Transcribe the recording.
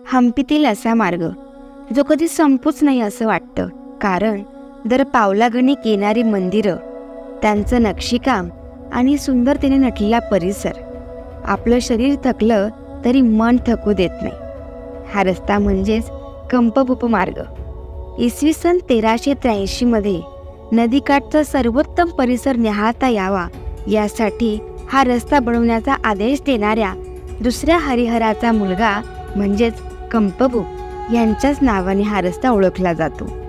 हंपीतील असा मार्ग जो कधी संपूच नाही असं वाटतं, कारण दर पावलागणिक येणारी मंदिरं, त्यांचं नक्षीकाम आणि सुंदरतेने नटलेला परिसर आपलं शरीर थकलं तरी मन थकू देत नाही. हा रस्ता म्हणजेच कंपभूप मार्ग. इसवी सन 1383 मध्ये नदीकाठचा सर्वोत्तम परिसर निहाळता यावा यासाठी हा रस्ता बनवण्याचा आदेश देणाऱ्या दुसऱ्या हरिहराचा मुलगा म्हणजेच कंपभूप यांच्याच नावाने हा रस्ता ओळखला जातो.